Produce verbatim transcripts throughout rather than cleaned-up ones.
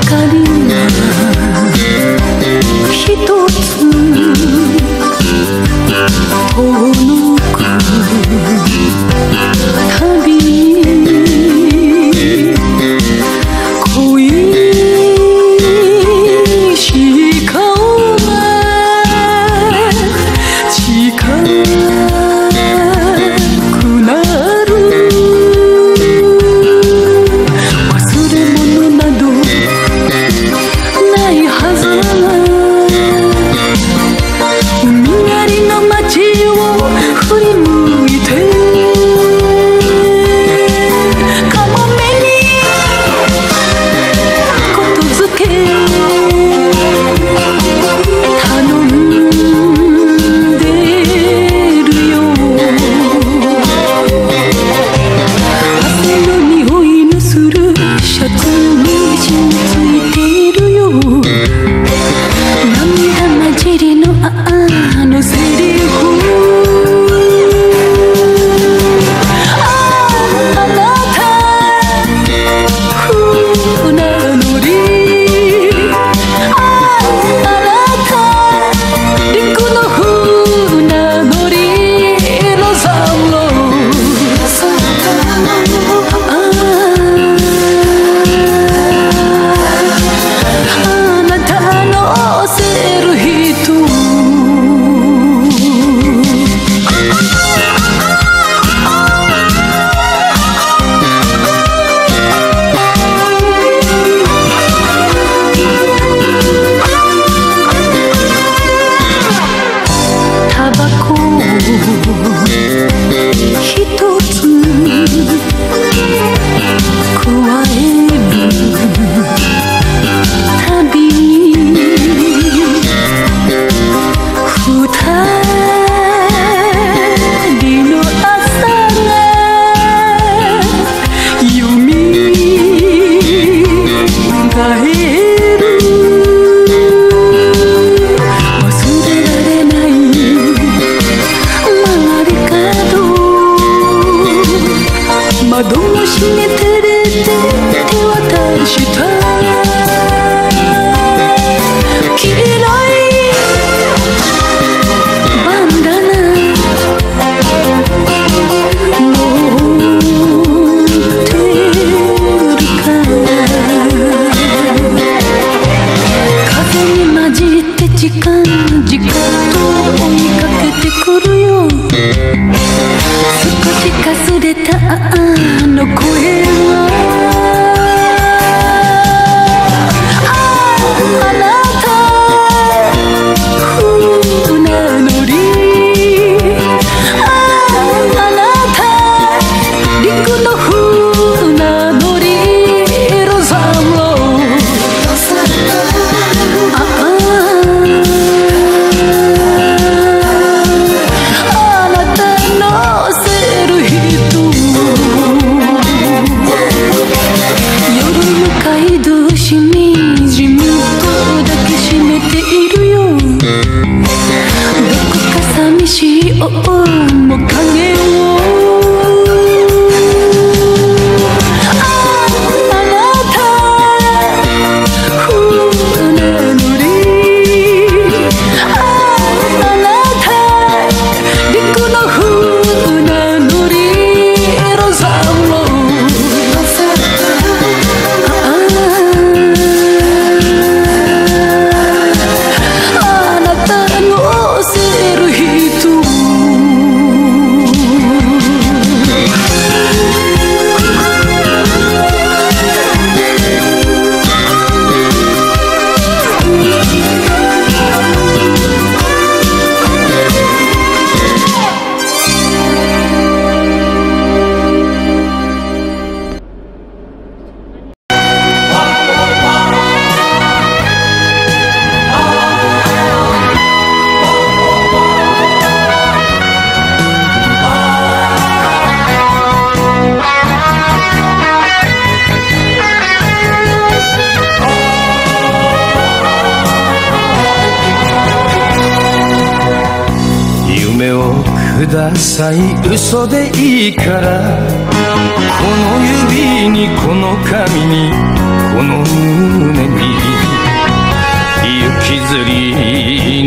ください、嘘でいいから、この指にこの髪にこの胸に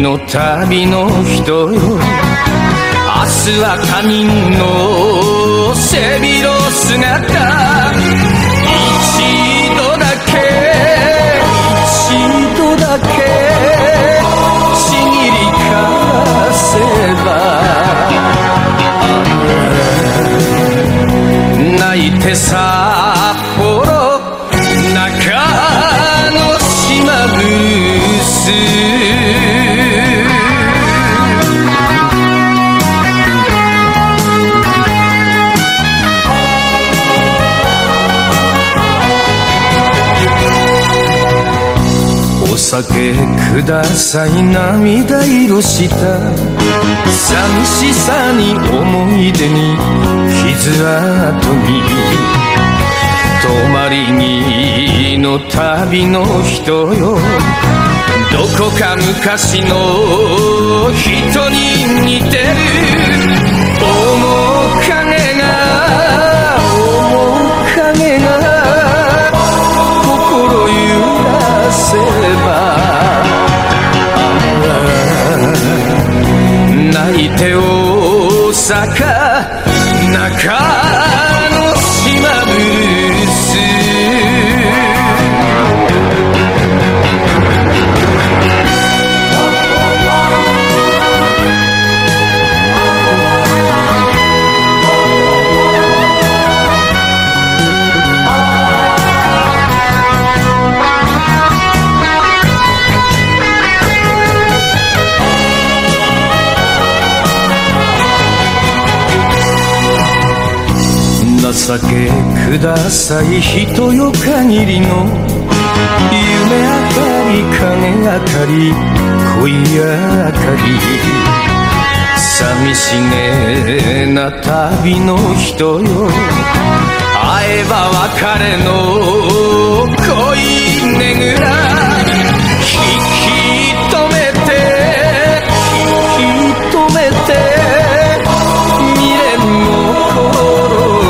の旅の人よ、明日は他人の背広姿、一度だけ一度だけちぎり返せば、泣いて札幌中の島ブルース、お酒ください、涙色した寂しさに思い出に傷跡に、泊まり木の旅の人よ、どこか昔の人に似てる、面影が面影が心揺らせば、泣いて大阪中の島ブルース、情けください、人よ限りの夢明かり影明かり恋明かり、寂しげな旅の人よ、会えば別れの恋ねぐら、引き止めて引き止めて未練の頃、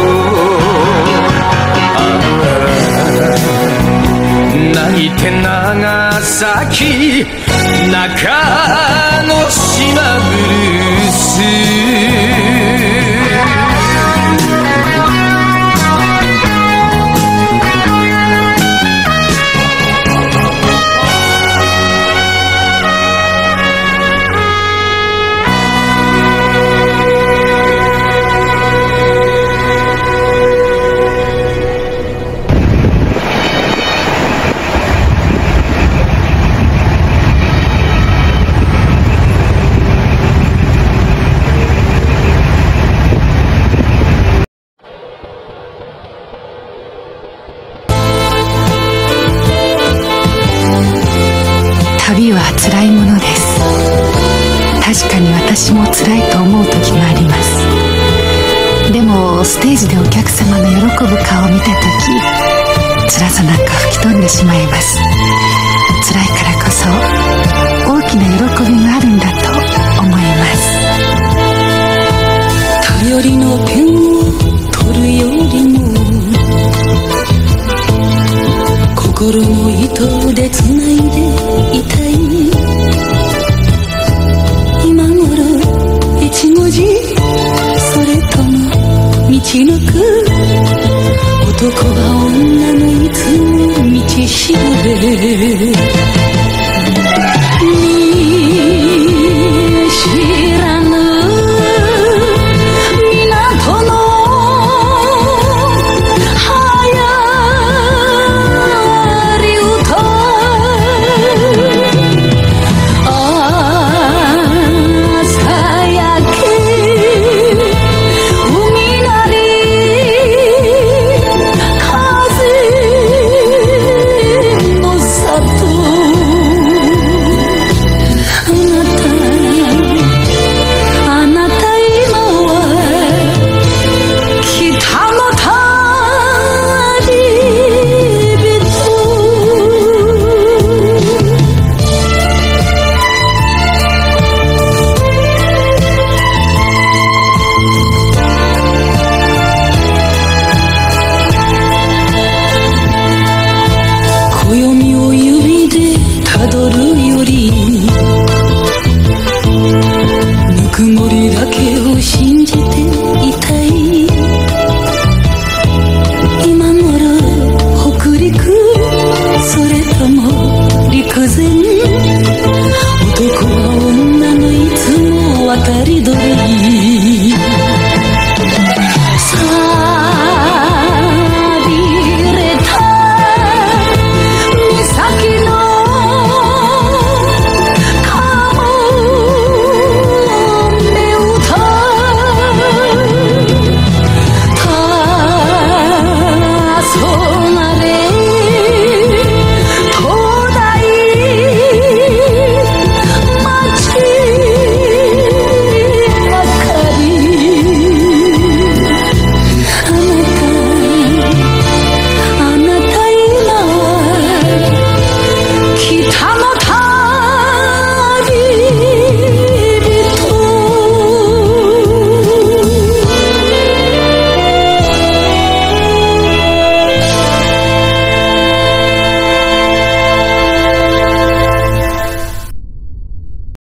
泣いて長崎中の島ブルース、 旅は辛いものです。確かに私も辛いと思う時があります。でもステージでお客様の喜ぶ顔を見た時、辛さなんか吹き飛んでしまいます。辛いからこそ大きな喜びがあるんだと思います。 頼りのペンを取るよりも心の糸でつないでいたい、今頃一文字それとも道のく、男は女のいつも道しるべ、見知らぬ港の暦を指でたどるより